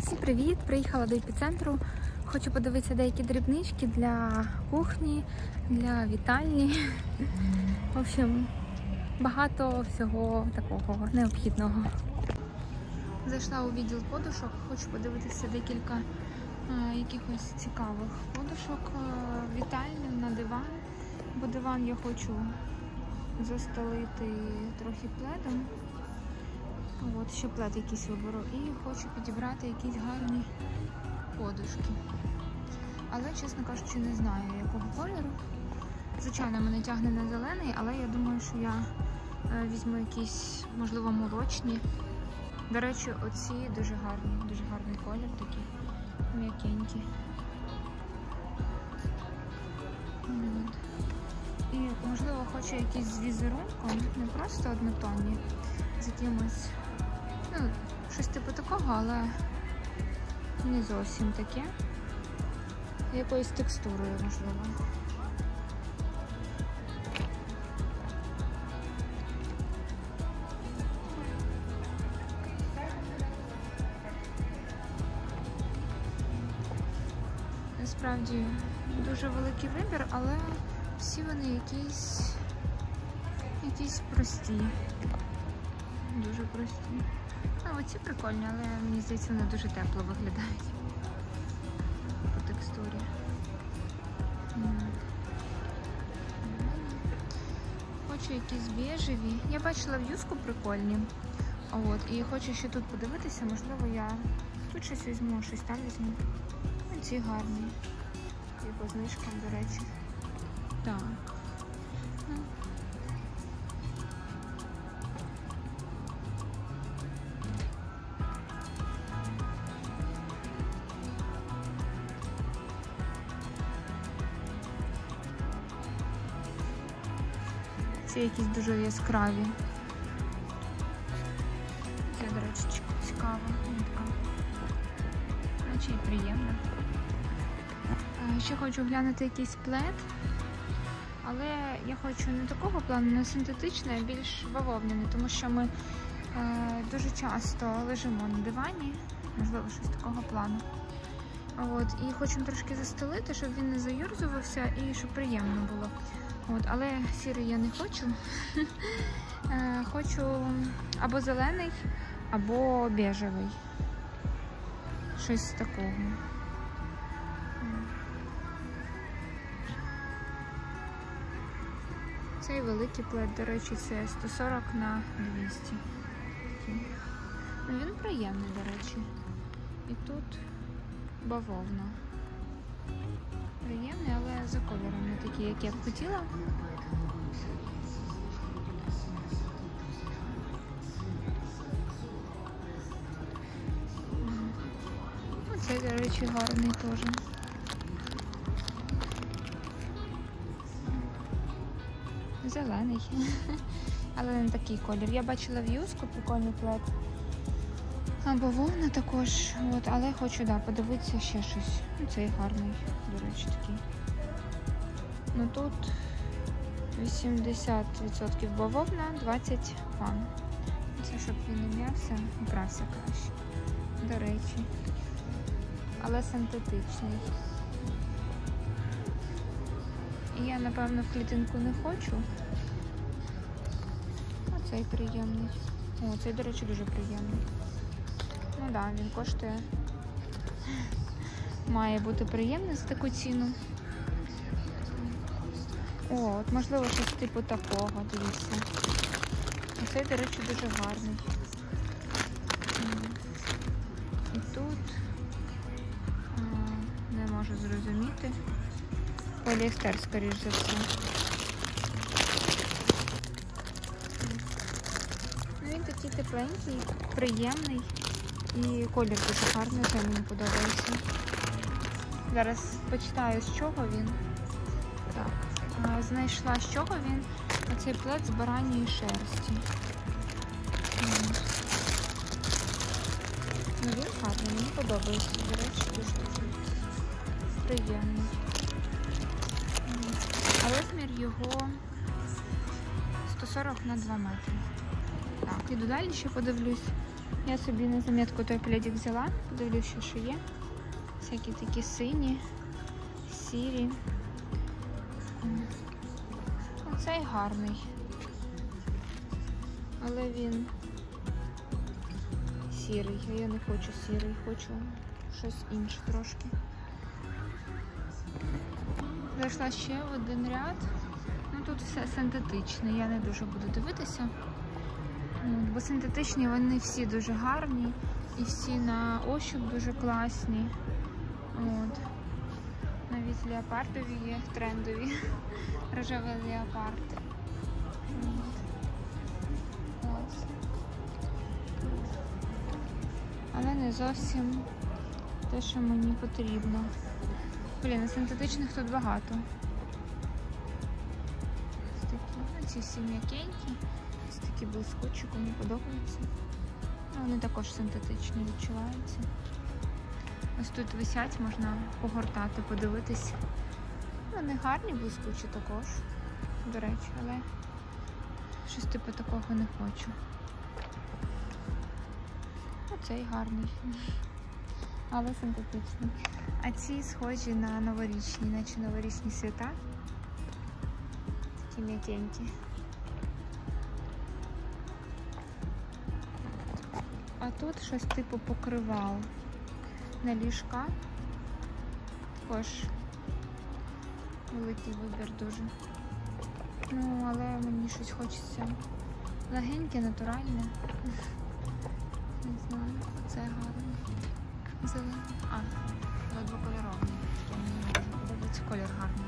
Всім привіт! Приїхала до епіцентру. Хочу подивитися деякі дрібнички для кухні, для вітальні. В общем, багато всього такого необхідного. Зайшла у відділ подушок, хочу подивитися декілька якихось цікавих подушок. Вітальню на диван, бо диван я хочу застелити трохи пледом. От, ще плед якийсь виберу. І хочу підібрати якісь гарні подушки. Але, чесно кажучи, не знаю, якого кольору. Звичайно, мене тягне на зелений, але я думаю, що я візьму якісь, можливо, молочні. До речі, оці дуже гарний колір, такий м'якенький. І, можливо, хочу якісь з візерунком, не просто однотонні, з якимось, щось типу такого, але не зовсім таке. Якоюсь текстурою, можливо. Насправді дуже великий вибір, але всі вони якісь прості. Дуже прості. Оці прикольні, але мені здається, вони дуже тепло виглядають по текстурі. Хочу якісь бежеві. Я бачила в юску прикольні. І хочу ще тут подивитися, можливо, я тут щось візьму, щось там візьму. Ці гарні. І по знижкам, до речі. Так. Ці якісь дуже яскраві. Це, до речі, цікаво. Наче і приємно. Ще хочу глянути якийсь плед, але я хочу не такого плану, не синтетичний, а більш бавовняний, тому що ми дуже часто лежимо на дивані, можливо, щось такого плану. І хочемо трошки застелити, щоб він не заюрзувався і щоб приємно було. Але сірий я не хочу. Хочу або зелений, або бежевий. Щось з такого. Цей великий плед, до речі, це 140 на 200. Він приємний, до речі. І тут бавовна. Приємний, але за кольором не такий, як я б хотіла. Оцей, до речі, гарний теж. Зелений, але не такий колір. Я бачила в юску прикольний плед. Бавовна також, але хочу, подивитися ще щось. Цей гарний, до речі, такий. Тут 80% бавовна, 20% фан. Це щоб він не м'явся, брався краще, до речі. Але синтетичний. І я, напевно, в клітинку не хочу. Оцей приємний. Цей, до речі, дуже приємний. Він коштує. Має бути приємний за таку ціну. Можливо, щось типу такого, дивіться. Оцей, до речі, дуже гарний. І тут не можу зрозуміти. Поліестер, скоріш за все. Він такий тепленький, приємний і колір дуже гарний, це мені подобається. Зараз почитаю, з чого він. Так, знайшла, з чого він. Оцей плед з бараньої шерсті. Він гарний, мені подобається, до речі, дуже приємний. А розмір його 140 на 2 метри. Так, іду далі, ще подивлюсь. Я собі на замітку той пледик взяла, подивлюся, що є. Всякі такі сині, сірі. Оцей гарний. Але він сірий. Я не хочу сірий, хочу щось інше трошки. Зайшла ще в один ряд. Ну тут все синтетичне, я не дуже буду дивитися. Бо синтетичні вони всі дуже гарні і всі на ощуп дуже класні. От. Навіть леопардові є трендові. Рожевий леопард. Ось. Але не зовсім те, що мені потрібно. Блін, синтетичних тут багато. Ось такі. Ці всі м'якенькі. Ось такі блискучі, кому подобаються. Вони також синтетичні відчуваються. Ось тут висять, можна погортати, подивитись. Вони гарні, блискучі також, до речі, але щось типу такого не хочу. Оцей гарний, але синтетичний. А ці схожі на новорічні, наче новорічні свята. Такі м'якенькі. А тут щось типу покривал на ліжка. Також великий вибір дуже. Ну, але мені щось хочеться легеньке, натуральне. Не знаю, це гарно. Зелений. Двокольоровий. Мені дуже подобається, колір гарний.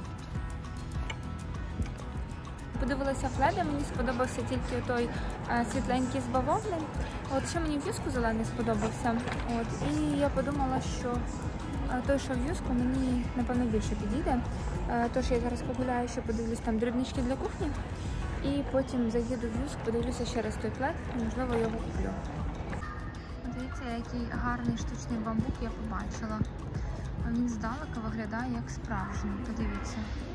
Подивилася фледи, мені сподобався тільки той світленький з бавовни. От ще мені в'юзку зелений сподобався. От, і я подумала, що той, що в'юзку, мені, напевно, більше підійде. Тож я зараз погуляю, ще подивлюсь там дрібнички для кухні. І потім заїду в в'юзк, подивлюся ще раз той плед і, можливо, його куплю. Дивіться, який гарний штучний бамбук я побачила. Він здалека виглядає як справжній. Подивіться.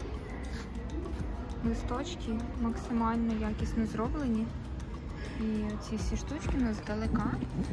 Листочки максимально якісно зроблені. І ці всі штучки ну, здалеку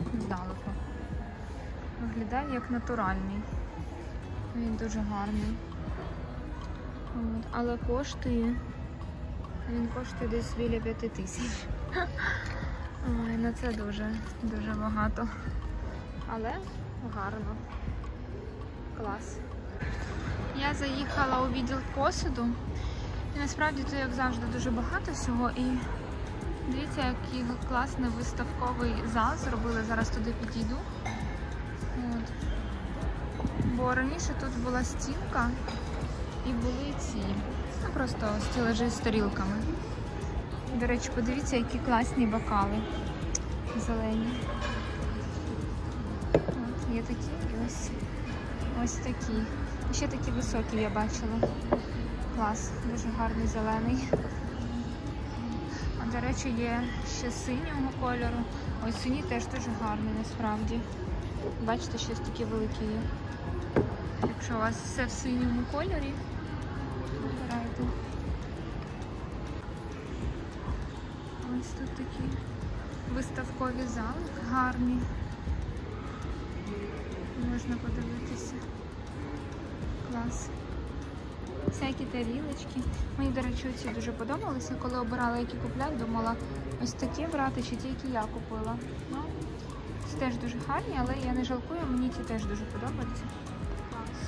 виглядає як натуральний. Він дуже гарний. От. Але коштує, він коштує десь біля 5000. Ой, ну це дуже багато. Але гарно. Клас. Я заїхала у відділ посуду. І насправді тут, як завжди, дуже багато всього. І дивіться, який класний виставковий зал зробили. Зараз туди підійду. От. Бо раніше тут була стінка і були ці, ну просто стелажі з тарілками. До речі, подивіться, які класні бокали зелені. От, є такі і ось такі. І ще такі високі я бачила. Клас, дуже гарний зелений. А, до речі, є ще синього кольору. Ось синій теж дуже гарний насправді. Бачите, щось такі великі є. Якщо у вас все в синьому кольорі, вибирайте. Ось тут такі виставкові зали гарні. Можна подивитися. Клас. Всякі тарілочки. Мені, до речі, ці дуже подобалися. Коли обирала, які купляти, думала, ось такі брати, чи ті, які я купила. Ну, ці теж дуже гарні, але я не жалкую, мені ці теж дуже подобаються. Клас.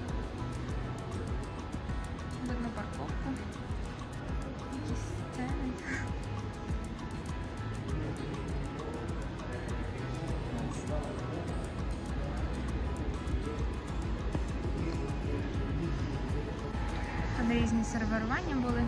Видно парковку. Якісь сцени. Там різні сервірування були.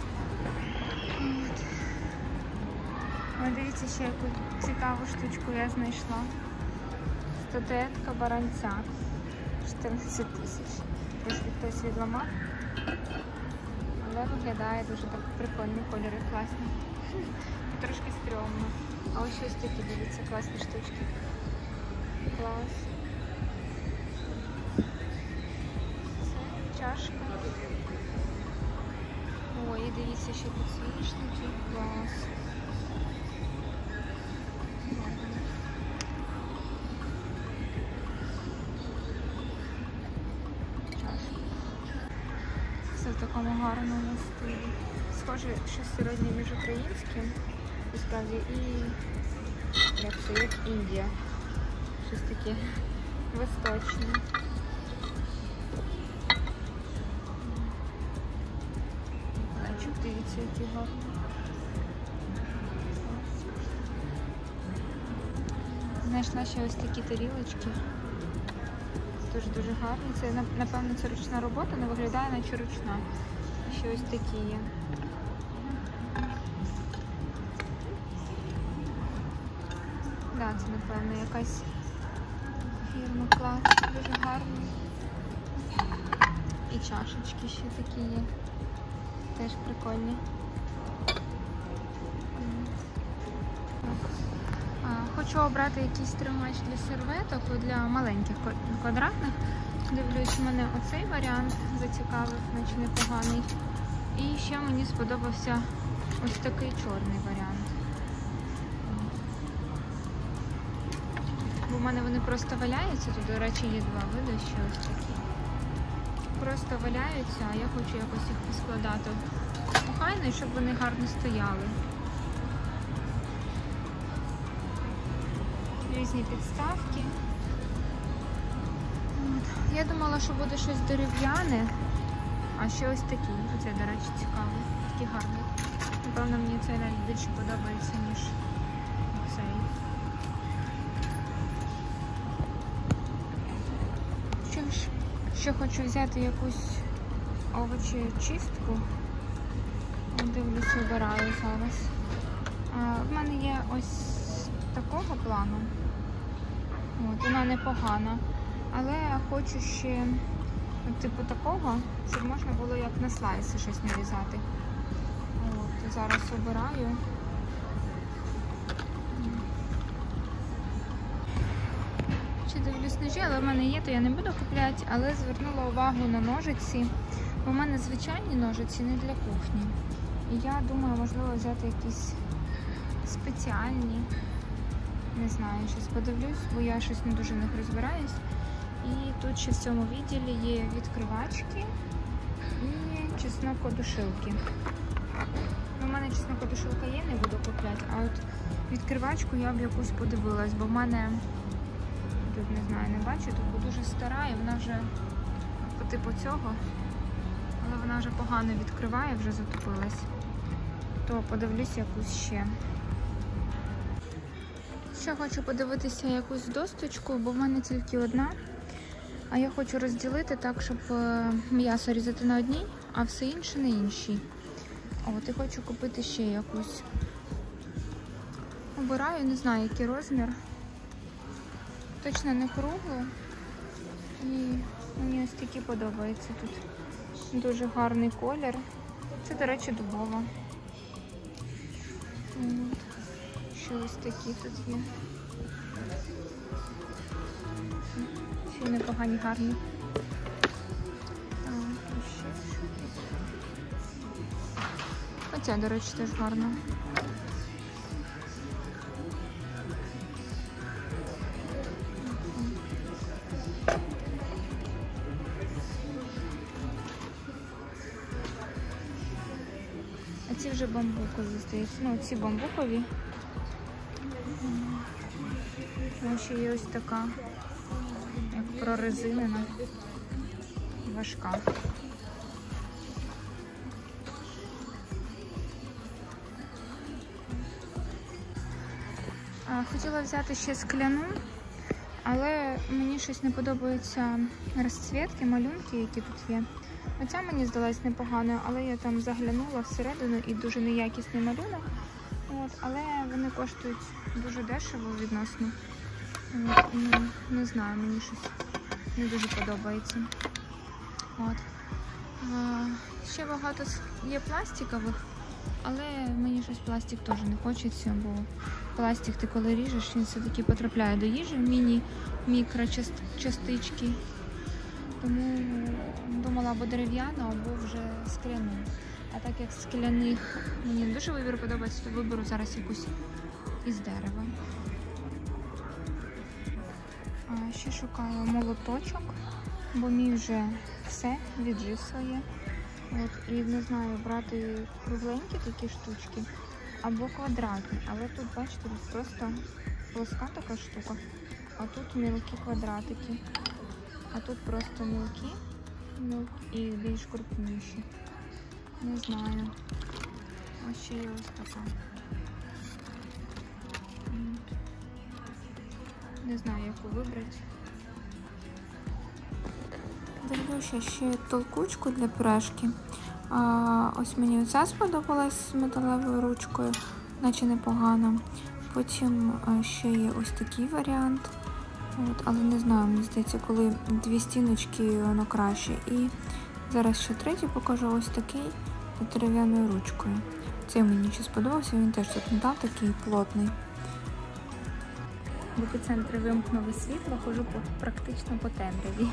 От. Ой, дивіться, ще яку цікаву штучку я знайшла. Статуетка баранця. 14 000. Трошки хтось відламав. Але виглядає дуже так прикольно, кольори класні. Трошки стрьомно. А ось щось такі, дивіться, класні штучки. Клас. Це чашка. Ой, і дивіться, ще підсвічники. Клас. такому гарному стилі. Схоже, щось середнє між українським, насправді, і як Індія. Щось таке восточне. Дивіться, які гарні. Знайшла ще ось такі тарілочки. Дуже гарні. Це, напевно, це ручна робота, але виглядає наче ручна. Ще ось такі є. Так, це, напевно, якась фірма, клас. Дуже гарні. І чашечки ще такі є. Теж прикольні. Хочу обрати якийсь тримач для серветок, для маленьких квадратних. Дивлюсь, мене оцей варіант зацікавив, наче непоганий. І ще мені сподобався ось такий чорний варіант. Бо в мене вони просто валяються, тут, до речі, є два види, ще ось такі. Просто валяються, а я хочу якось їх поскладати охайно, і щоб вони гарно стояли. Різні підставки. От. Я думала, що буде щось дерев'яне, а ще ось такі. Оце, до речі, цікавий. Такий гарний. Напевно, мені цей навіть більше подобається, ніж цей. Що ж, ще хочу взяти якусь овочечистку. Дивлюсь, вибираю зараз. В мене є ось такого плану. От, вона непогана. Але я хочу ще типу такого, щоб можна було як на слайси щось нарізати. От, зараз обираю. Ще дивлюсь ножі, але в мене є, то я не буду купляти, але звернула увагу на ножиці. Бо в мене звичайні ножиці не для кухні. І я думаю, можливо, взяти якісь спеціальні. Не знаю, щось подивлюсь, бо я щось не дуже в них розбираюсь. І тут ще в цьому відділі є відкривачки і чеснокодушилки. У мене чеснокодушилка є, не буду купляти, а от відкривачку я б якусь подивилась, бо в мене, тут не знаю, не бачу, тут дуже стара і вона вже по типу цього, але вона вже погано відкриває, вже затупилась. То подивлюсь якусь ще. Ще хочу подивитися якусь досточку, бо в мене тільки одна. А я хочу розділити так, щоб м'ясо різати на одній, а все інше на іншій. От, і хочу купити ще якусь. Обираю, не знаю, який розмір. Точно не круглу. І мені ось такі подобаються тут. Дуже гарний колір. Це, до речі, дубова. От. Ще ось такі тут є. Ще непогані, гарні. Оця, до речі, теж гарна. А ці вже бамбукові, здається. Ну, ці бамбукові. Тому що є ось така, як прорезинена, важка. Хотіла взяти ще скляну, але мені щось не подобаються розцвітки, малюнки, які тут є. Оця мені здалась непоганою, але я там заглянула всередину і дуже неякісний малюнок. От, але вони коштують дуже дешево відносно. От, і не знаю, мені щось не дуже подобається. От. Ще багато є пластикових, але мені щось пластик теж не хочеться, бо пластик ти коли ріжеш, він все-таки потрапляє до їжі, мікрочастички. Тому думала або дерев'яну, або вже скляну. А так як скляних мені не дуже вибір подобається, то виберу зараз якусь із дерева. Ще шукаю молоточок, бо мій вже все, віджив своє. От, і не знаю, брати кругленькі такі штучки або квадратні. Але тут, бачите, тут просто плоска така штука, а тут мілкі квадратики. А тут просто мілкі і більш крупніші. Не знаю. Ось ще є ось така. Не знаю, яку вибрати. Дивлюся ще толкучку для пюрешки. Ось мені оця сподобалась з металевою ручкою, наче непогано. Потім ще є ось такий варіант. От, але не знаю, мені здається, коли дві стіночки, воно краще. І зараз ще третій покажу, ось такий з дерев'яною ручкою. Цей мені ще сподобався, він теж тут метал такий плотний. В епіцентрі вимкнули світло, хожу практично по темряві.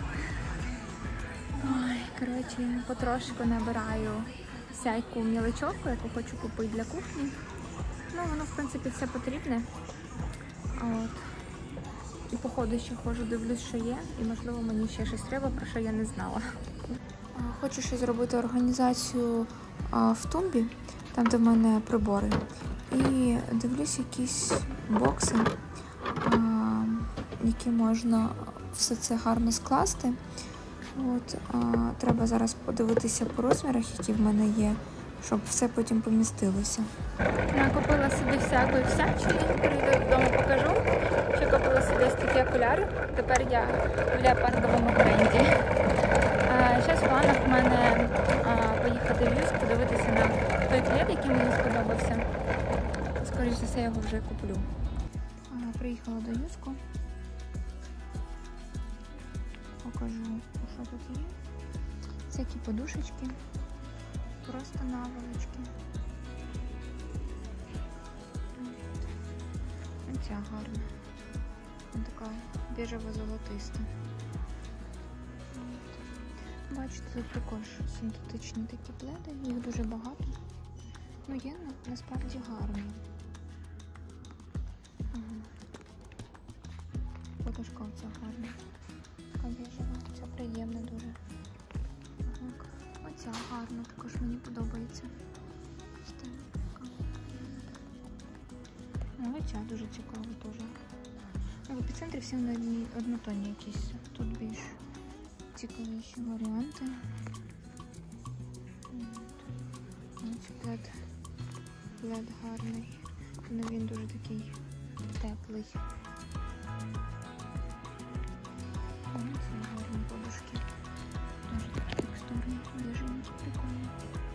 Ой, коротше, потрошку набираю всяку мілочовку, яку хочу купити для кухні. Ну, воно, в принципі, все потрібне. От. І по ходу ще ходжу, дивлюсь, що є. І, можливо, мені ще щось треба, про що я не знала. Хочу ще зробити організацію в тумбі, там, де в мене прибори. І дивлюсь якісь бокси, які можна все це гарно скласти. От, треба зараз подивитися по розмірах, які в мене є, щоб все потім помістилося. Накупила собі всякої всячини, прийду додому покажу, що купила собі ось такі окуляри. Тепер я в леопардовому тренді. Зараз в планах в мене поїхати в Юск, подивитися на той плед, який мені сподобався. Скоріше за все, я його вже куплю. Приїхала до Юску. Покажу, що тут є. Всякі подушечки, просто наволочки. Оця гарна. Вона така біжево-золотиста. Бачите, тут також синтетичні такі пледи, їх дуже багато. Ну, є насправді гарні. Подушка оця гарна. Така біжева, ця приємна дуже. Оця гарна, також мені подобається. Оця дуже цікава теж. В епіцентрі всі вони однотонні якісь. Тут більш цікавіші варіанти. Ось плед гарний. Але він дуже такий теплий. Ці гарні подушки. Дуже такі текстурні, біжені, прикольні.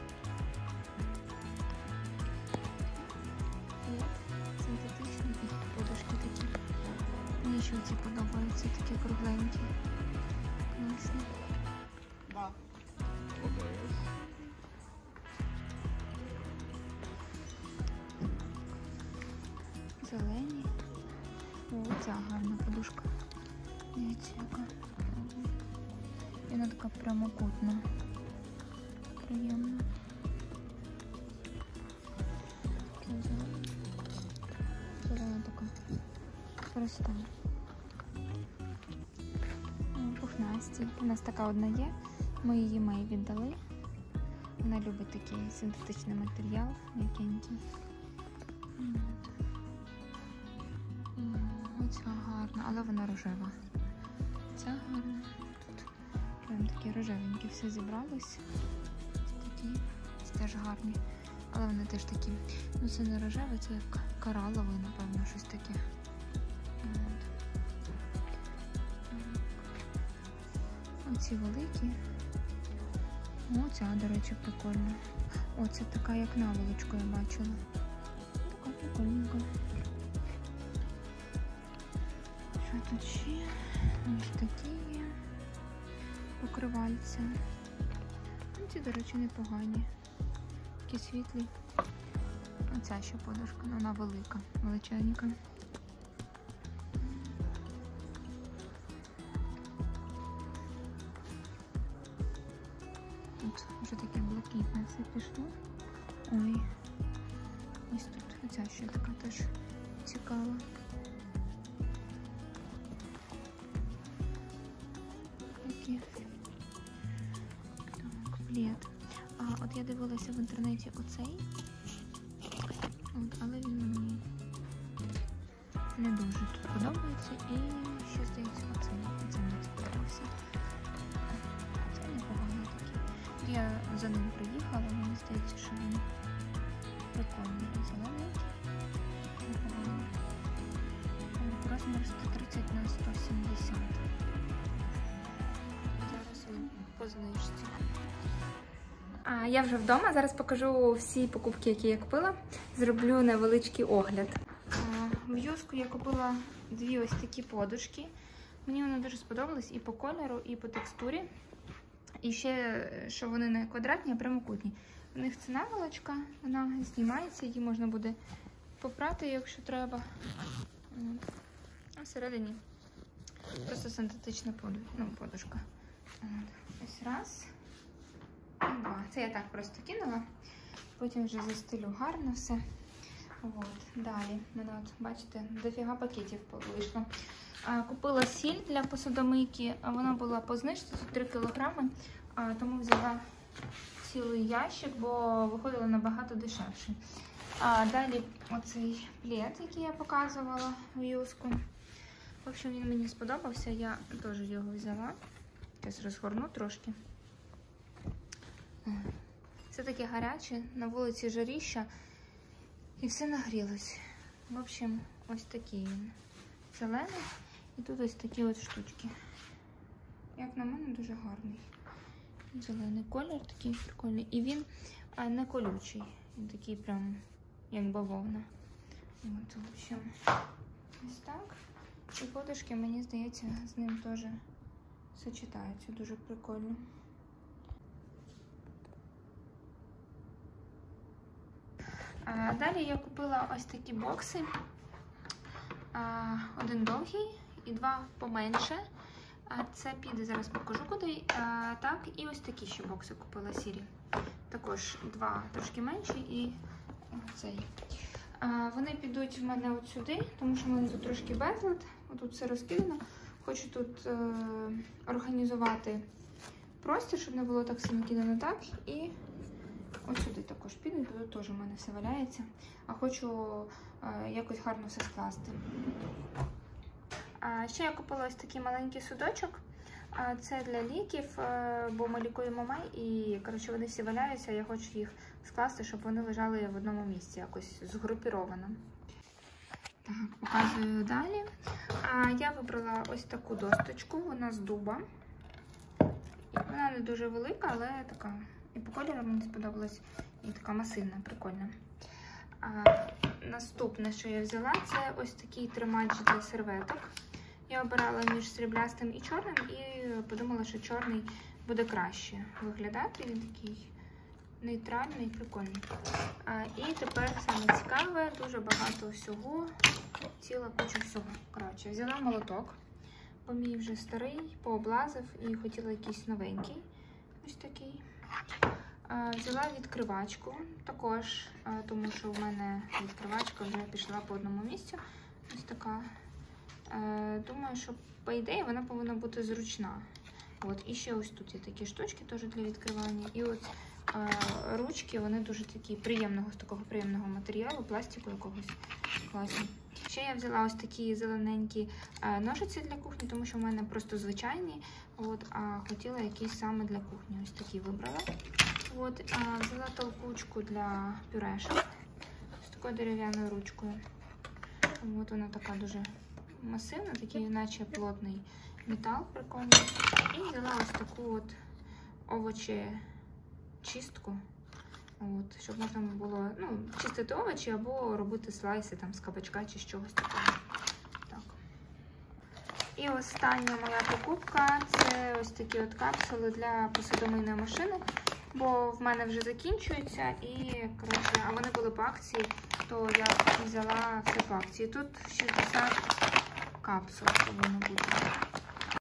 Синтетичні подушки такі. Мені ще ці подобаються, такі кругленькі. Класно. Зелені. О, ця гарна подушка. Дивіться, яка. Вона така прямокутна. Приємна. Зелена така. Проста. Пухнасті. У нас така одна є. Ми її Мей віддали. Вона любить такий синтетичний матеріал, м'якенький. Оця гарна, але вона рожева. Ця гарна. Тут прям такі рожевенькі все зібрались. Такі теж гарні. Але вони теж такі. Ну це не рожеве, це як кораловий, напевно, щось таке. Оці великі. О, ця, до речі, прикольна. О, це така, як наволочку я бачила. Така прикольненька. Що тут ще? Ось такі є. Покривальця. Ці, до речі, непогані. Такі світлі. Оця ще подушка, вона велика, величенька. Тут вже таке блакитне все пішло. Ой. Ось тут оця ще така теж цікава. Такі. Так, плед. Ага, от я дивилася в інтернеті оцей, але він мені не дуже тут подобається. І ще, здається, оцей. Це мені сподобався. Це непоганий такий. Я за ним приїхала, мені здається, що він прикольний. Зелений. Непоганий. Розмір 130 на 170. Зараз він по знижці. Я вже вдома, зараз покажу всі покупки, які я купила. Зроблю невеличкий огляд. В Юску я купила дві ось такі подушки. Мені вони дуже сподобались і по кольору, і по текстурі. І ще, що вони не квадратні, а прямокутні. У них це наволочка, вона знімається, її можна буде попрати, якщо треба. А всередині просто синтетична подушка. Ось раз. І два. Це я так просто кинула. Потім вже застелю гарно все. Далі. У мене, бачите, дофіга пакетів вийшло. Купила сіль для посудомийки. Вона була по знижці, тут 3 кг. Тому взяла цілий ящик, бо виходило набагато дешевше. Далі оцей плед, який я показувала в Юску. В общем, він мені сподобався, я теж його взяла. Зараз розгорну трошки. Це таке гаряче, на вулиці жаріща. І все нагрілось. В общем, ось такий він. Зелений. І тут ось такі от штучки. Як на мене, дуже гарний. Зелений колір, такий прикольний. І він не колючий. Він такий прям, як бавовна. От, в общем, ось так. І подушки, мені здається, з ним теж сочетаються. Дуже прикольно. Далі я купила ось такі бокси. Один довгий і два поменше. Це піде, зараз покажу куди. Так, і ось такі ще бокси купила сірі. Також два трошки менші і цей. Вони підуть в мене от сюди, тому що в мене тут трошки безлад. Тут все розкидано. Хочу тут організувати простір, щоб не було так сильно кидано так. І ось сюди також підуть, бо тут теж у мене все валяється. А хочу якось гарно все скласти. Ще я купила ось такий маленький судочок. Це для ліків, бо ми лікуємо май і, коротше, вони всі валяються. Я хочу їх скласти, щоб вони лежали в одному місці, якось згрупіровано. Так, показую далі. Я вибрала ось таку досточку, вона з дуба. Вона не дуже велика, але така. І по кольору мені сподобалась, і така масивна, прикольна. Наступне, що я взяла, це ось такий тримач для серветок. Я обирала між сріблястим і чорним і подумала, що чорний буде краще виглядати. Він такий нейтральний, прикольний. І тепер саме цікаве, дуже багато всього, ціла куча всього. Коротше, взяла молоток, бо мій вже старий, пооблазив і хотіла якийсь новенький. Ось такий. Взяла відкривачку також, тому що в мене відкривачка вже пішла по одному місцю. Ось така. Думаю, що, по ідеї, вона повинна бути зручна. От, і ще ось тут є такі штучки теж для відкривання. І от ручки, вони дуже такі з такого приємного матеріалу, пластику якогось класні. Ще я взяла ось такі зелененькі ножиці для кухні, тому що в мене просто звичайні. От, а хотіла якісь саме для кухні. Ось такі вибрала. От, взяла толкучку для пюрешок з такою дерев'яною ручкою. От вона така дуже масивна, такий наче плотний метал прикольний. І взяла ось таку от овочечистку, от, щоб можна було чистити овочі або робити слайси там з кабачка чи з чогось такого. Так. І остання моя покупка – це ось такі от капсули для посудомийної машини, бо в мене вже закінчуються і, коротше, а вони були по акції, то я взяла все по акції. Тут 60 капсул повинно бути.